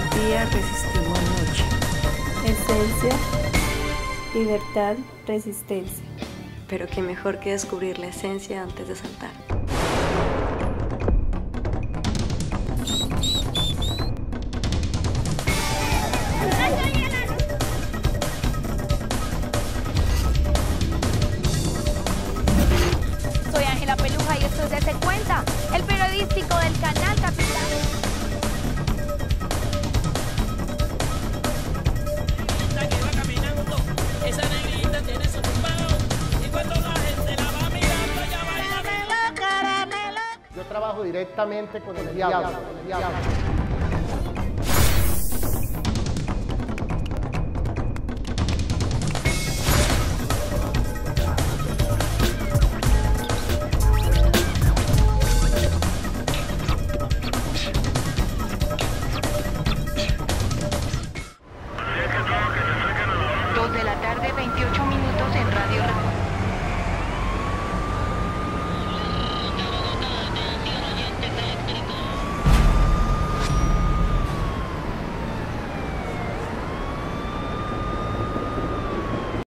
día, resistimos noche. Esencia, libertad, resistencia. Pero qué mejor que descubrir la esencia antes de saltar. Soy Ángela Peluja y esto es Dese Cuenta, el periodístico del canal Capital. Que va caminando, esa negrita tiene su tumbao, y cuando la gente la va mirando, ella baila mela, caramela. Yo trabajo directamente con el diablo. 2 de la tarde, 28 minutos.